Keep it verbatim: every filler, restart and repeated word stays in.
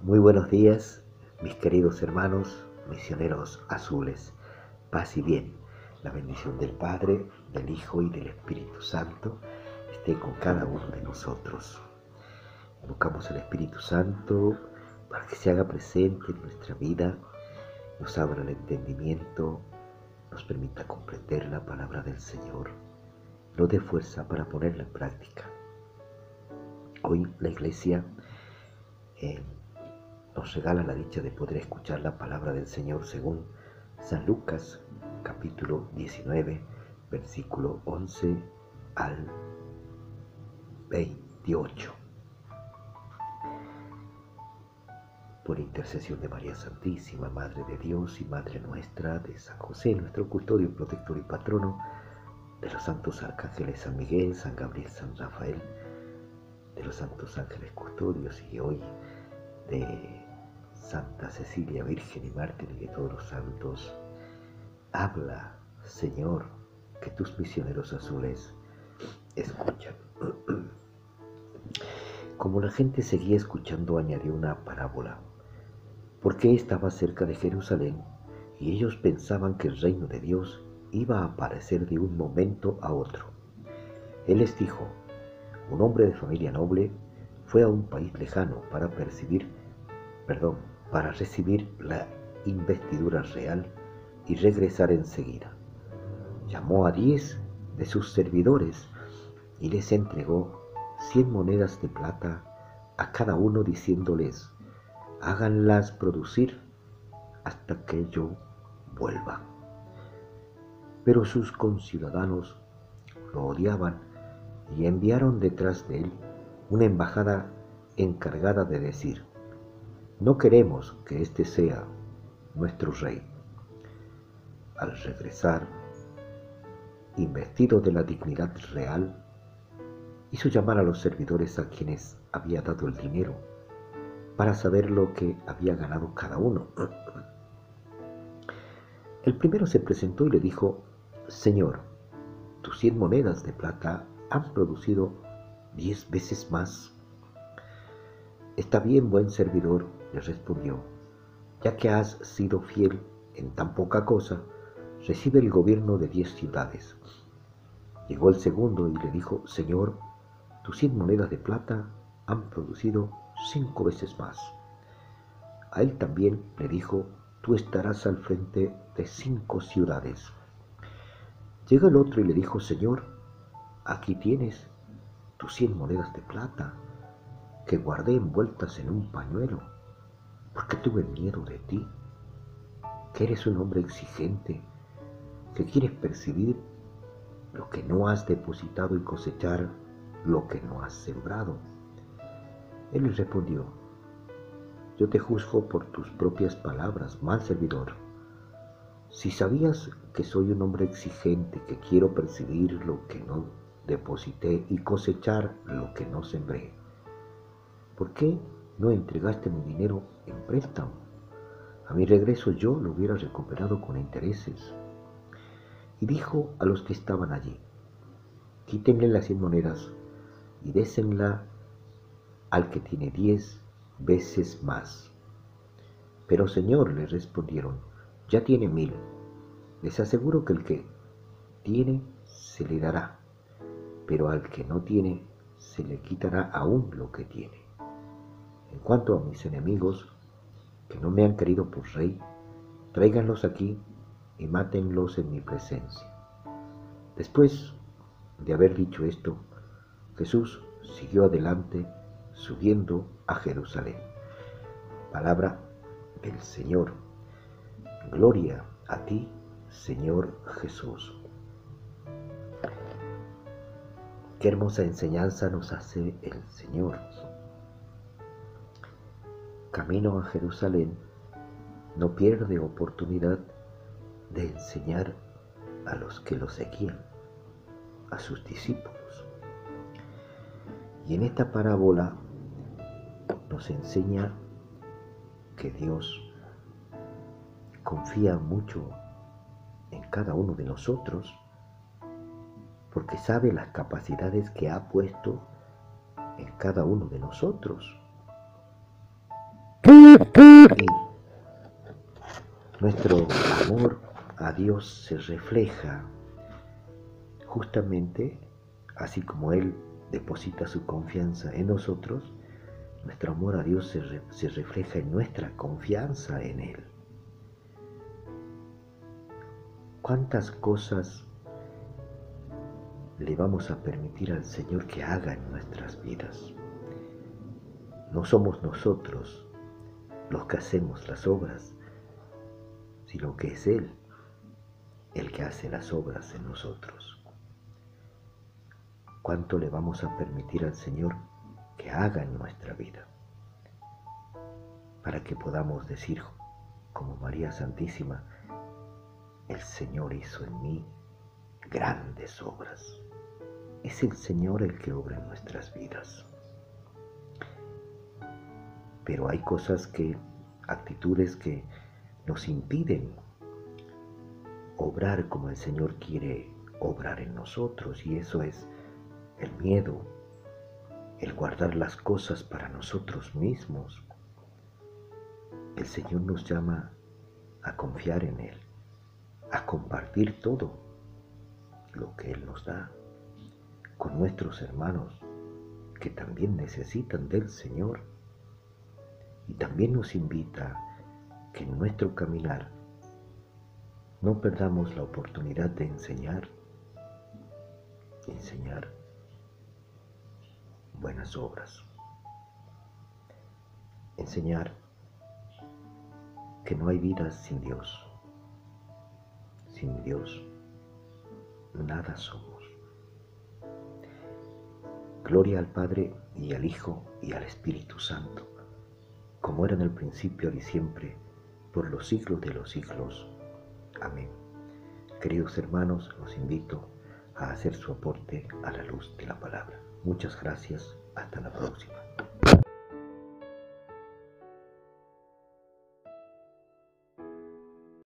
Muy buenos días, mis queridos hermanos misioneros azules. Paz y bien. La bendición del Padre, del Hijo y del Espíritu Santo esté con cada uno de nosotros. Invocamos al Espíritu Santo para que se haga presente en nuestra vida, nos abra el entendimiento, nos permita comprender la palabra del Señor, nos dé fuerza para ponerla en práctica. Hoy la Iglesia eh, nos regala la dicha de poder escuchar la palabra del Señor según San Lucas, capítulo diecinueve, versículo once al veintiocho. Por intercesión de María Santísima, Madre de Dios y Madre nuestra, de San José, nuestro custodio, protector y patrono, de los santos arcángeles San Miguel, San Gabriel, San Rafael, de los santos ángeles custodios y hoy de Santa Cecilia, Virgen y Mártir y de todos los santos. Habla, Señor, que tus misioneros azules escuchan. Como la gente seguía escuchando, añadió una parábola, porque estaba cerca de Jerusalén y ellos pensaban que el reino de Dios iba a aparecer de un momento a otro. Él les dijo: un hombre de familia noble fue a un país lejano para percibir, perdón, para recibir la investidura real y regresar enseguida. Llamó a diez de sus servidores y les entregó cien monedas de plata a cada uno, diciéndoles: háganlas producir hasta que yo vuelva. Pero sus conciudadanos lo odiaban y enviaron detrás de él una embajada encargada de decir: no queremos que este sea nuestro rey. Al regresar, investido de la dignidad real, hizo llamar a los servidores a quienes había dado el dinero para saber lo que había ganado cada uno. El primero se presentó y le dijo: Señor, tus cien monedas de plata han producido diez veces más. Está bien, buen servidor, le respondió, ya que has sido fiel en tan poca cosa, recibe el gobierno de diez ciudades. Llegó el segundo y le dijo: Señor, tus cien monedas de plata han producido cinco veces más. A él también le dijo: tú estarás al frente de cinco ciudades. Llegó el otro y le dijo: Señor, aquí tienes tus cien monedas de plata que guardé envueltas en un pañuelo, porque tuve miedo de ti, que eres un hombre exigente, que quieres percibir lo que no has depositado y cosechar lo que no has sembrado. Él le respondió: yo te juzgo por tus propias palabras, mal servidor. Si sabías que soy un hombre exigente, que quiero percibir lo que no deposité y cosechar lo que no sembré, ¿por qué no entregaste mi dinero en préstamo? A mi regreso yo lo hubiera recuperado con intereses. Y dijo a los que estaban allí: quítenle las cien monedas y désenla al que tiene diez veces más. Pero Señor, le respondieron, ya tiene mil. Les aseguro que el que tiene se le dará, pero al que no tiene se le quitará aún lo que tiene. En cuanto a mis enemigos, que no me han querido por rey, tráiganlos aquí y mátenlos en mi presencia. Después de haber dicho esto, Jesús siguió adelante, subiendo a Jerusalén. Palabra del Señor. Gloria a ti, Señor Jesús. Qué hermosa enseñanza nos hace el Señor. Camino a Jerusalén, no pierde oportunidad de enseñar a los que lo seguían, a sus discípulos. Y en esta parábola nos enseña que Dios confía mucho en cada uno de nosotros, porque sabe las capacidades que ha puesto en cada uno de nosotros. Y nuestro amor a Dios se refleja justamente así como Él deposita su confianza en nosotros. Nuestro amor a Dios se, re, se refleja en nuestra confianza en Él. ¿Cuántas cosas le vamos a permitir al Señor que haga en nuestras vidas? No somos nosotros los que hacemos las obras, sino que es Él el que hace las obras en nosotros. ¿Cuánto le vamos a permitir al Señor que haga en nuestra vida? Para que podamos decir, como María Santísima, el Señor hizo en mí grandes obras. Es el Señor el que obra en nuestras vidas. Pero hay cosas que, actitudes que nos impiden obrar como el Señor quiere obrar en nosotros, y eso es el miedo, el guardar las cosas para nosotros mismos. El Señor nos llama a confiar en Él, a compartir todo lo que Él nos da con nuestros hermanos que también necesitan del Señor. Y también nos invita que en nuestro caminar no perdamos la oportunidad de enseñar, enseñar buenas obras, enseñar que no hay vida sin Dios. Sin Dios nada somos. Gloria al Padre y al Hijo y al Espíritu Santo, como era en el principio, ahora y siempre, por los siglos de los siglos. Amén. Queridos hermanos, los invito a hacer su aporte a la luz de la palabra. Muchas gracias. Hasta la próxima.